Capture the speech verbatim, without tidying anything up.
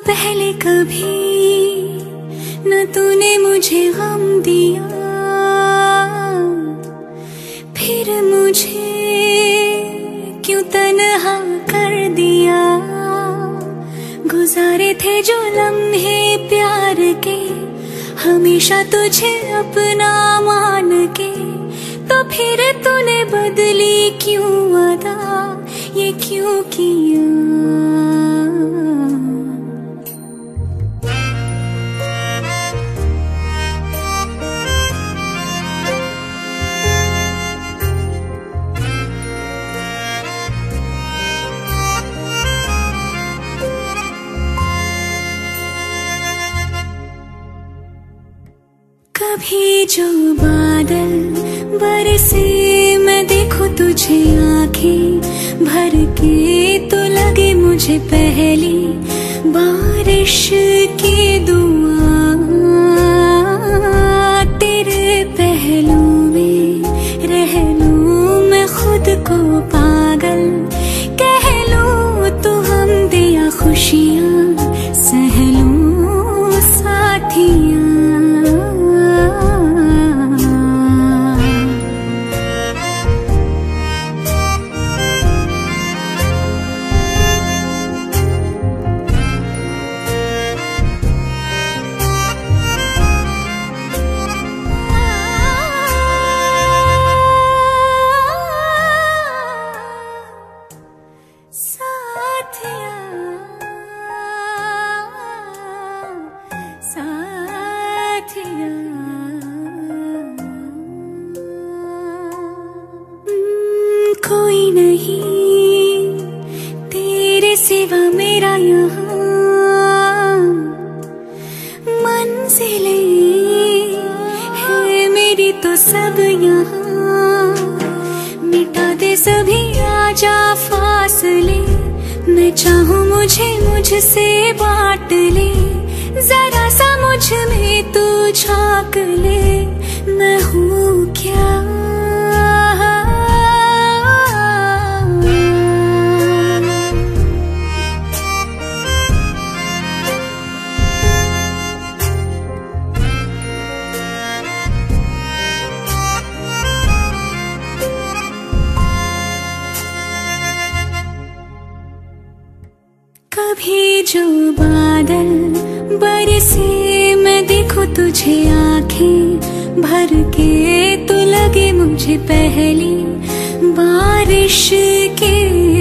पहले कभी न तूने मुझे गम दिया, फिर मुझे क्यों तन्हा कर दिया। गुजारे थे जो लम्हे प्यार के, हमेशा तुझे अपना मान के, तो फिर तूने बदली क्यों अदा, ये क्यों किया। कभी जो बादल बरसे मैं देखूं तुझे आंखें भर के, तो लगे मुझे पहली बारिश की दुआ। तेरे पहलू में रह लूं मैं खुद को पागल, कह लूं तो हम दिया खुशियां सह लूं साथियां। कोई नहीं तेरे सिवा मेरा यहाँ, मंजिलें है मेरी तो सब यहाँ। मिटा दे सभी आजा फासले, मैं चाहूँ मुझे मुझसे बांट ले। जरा सा मुझ में तू झांक ले, मैं हूँ क्या। कभी जो बादल बरसे मैं देखूं तुझे आंखें भर के, तो लगे मुझे पहली बारिश के